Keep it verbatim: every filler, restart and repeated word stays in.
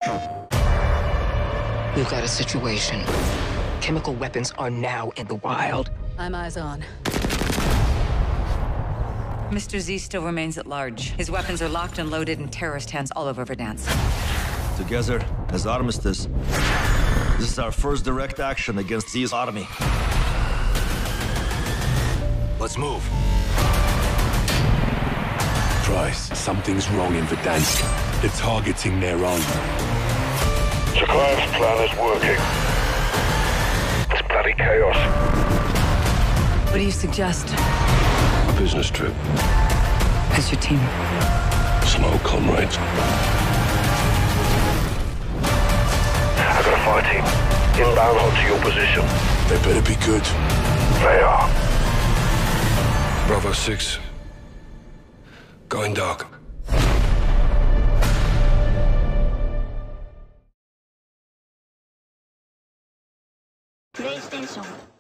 We've got a situation. Chemical weapons are now in the wild. I'm eyes on. Mister Z still remains at large. His weapons are locked and loaded in terrorist hands all over Verdansk. Together, as armistice, this is our first direct action against Z's army. Let's move. Price, something's wrong in Verdansk. They're targeting their own. Escreva's plan is working. It's bloody chaos. What do you suggest? A business trip. How's your team? Slow, comrades. I got a fire team. Inbound onto your position. They better be good. They are. Bravo six. Going dark. PlayStation